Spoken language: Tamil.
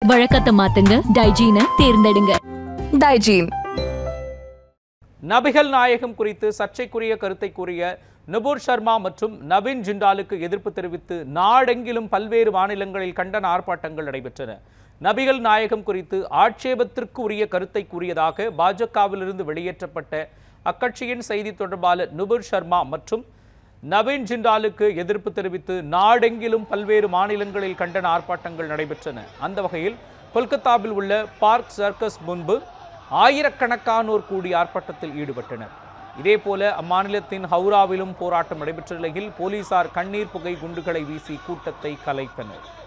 வழக்கத்தை மாத்துங்க, டைஜீனை தேர்ந்தெடுங்க. டைஜீன். நபிகள் நாயகம் குறித்து சர்ச்சைக்குரிய கருத்தை கூறிய நுபுர் சர்மா மற்றும் நவீன் ஜிண்டாலுக்கு எதிர்ப்பு தெரிவித்து நாடெங்கிலும் பல்வேறு மாநிலங்களில் கண்டன ஆர்ப்பாட்டங்கள் நடைபெற்றன. நபிகள் நாயகம் குறித்து ஆட்சேபத்திற்கு உரிய கருத்தை கூறியதாக பாஜகவிலிருந்து வெளியேற்றப்பட்ட அக்கட்சியின் செய்தி தொடர்பாளர் நுபுர் சர்மா மற்றும் நவீன் ஜிண்டாலுக்கு எதிர்ப்பு தெரிவித்து நாடெங்கிலும் பல்வேறு மாநிலங்களில் கண்டன ஆர்ப்பாட்டங்கள் நடைபெற்றன. அந்த வகையில் கொல்கத்தாவில் உள்ள பார்க் சர்க்கஸ் முன்பு ஆயிரக்கணக்கானோர் கூடி ஆர்ப்பாட்டத்தில் ஈடுபட்டனர். இதேபோல அம்மாநிலத்தின் ஹவுராவிலும் போராட்டம் நடைபெற்ற நிலையில் போலீசார் கண்ணீர் புகை குண்டுகளை வீசி கூட்டத்தை கலைத்தனர்.